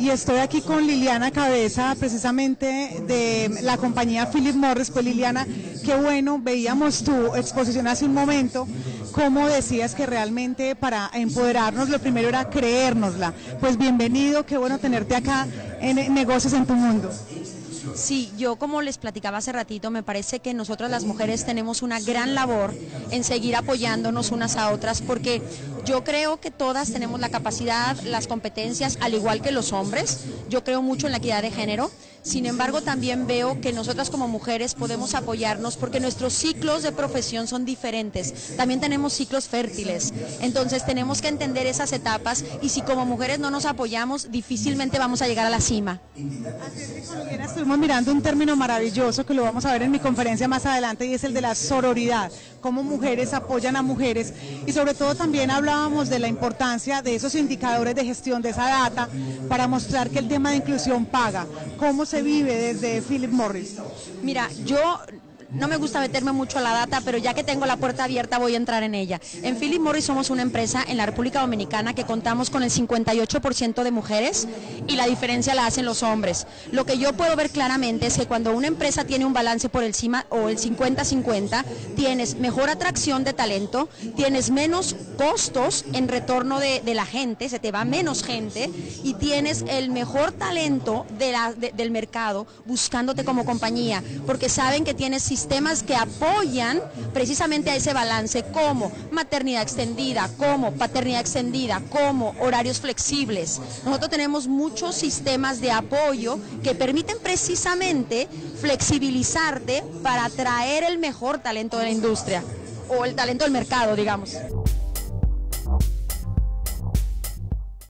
y estoy aquí con Liliana Cabeza, precisamente de la compañía Philip Morris. Pues Liliana, qué bueno, veíamos tu exposición hace un momento, cómo decías que realmente para empoderarnos lo primero era creérnosla. Pues bienvenido, qué bueno tenerte acá en Negocios en tu Mundo. Sí, yo como les platicaba hace ratito, me parece que nosotras las mujeres tenemos una gran labor en seguir apoyándonos unas a otras, porque yo creo que todas tenemos la capacidad, las competencias, al igual que los hombres. Yo creo mucho en la equidad de género. Sin embargo, también veo que nosotras como mujeres podemos apoyarnos porque nuestros ciclos de profesión son diferentes. También tenemos ciclos fértiles. Entonces tenemos que entender esas etapas y si como mujeres no nos apoyamos, difícilmente vamos a llegar a la cima. Así es que con Liliana estuvimos mirando un término maravilloso que lo vamos a ver en mi conferencia más adelante, y es el de la sororidad, cómo mujeres apoyan a mujeres, y sobre todo también hablábamos de la importancia de esos indicadores de gestión de esa data para mostrar que el tema de inclusión paga. ¿Cómo se vive desde Philip Morris? Mira, yo no me gusta meterme mucho a la data, pero ya que tengo la puerta abierta voy a entrar en ella. En Philip Morris somos una empresa en la República Dominicana que contamos con el 58% de mujeres y la diferencia la hacen los hombres. Lo que yo puedo ver claramente es que cuando una empresa tiene un balance por encima o el 50-50, tienes mejor atracción de talento, tienes menos costos en retorno de la gente, se te va menos gente y tienes el mejor talento del mercado buscándote como compañía, porque saben que tienes sistemas que apoyan precisamente a ese balance, como maternidad extendida, como paternidad extendida, como horarios flexibles. Nosotros tenemos muchos sistemas de apoyo que permiten precisamente flexibilizarte para atraer el mejor talento de la industria o el talento del mercado, digamos.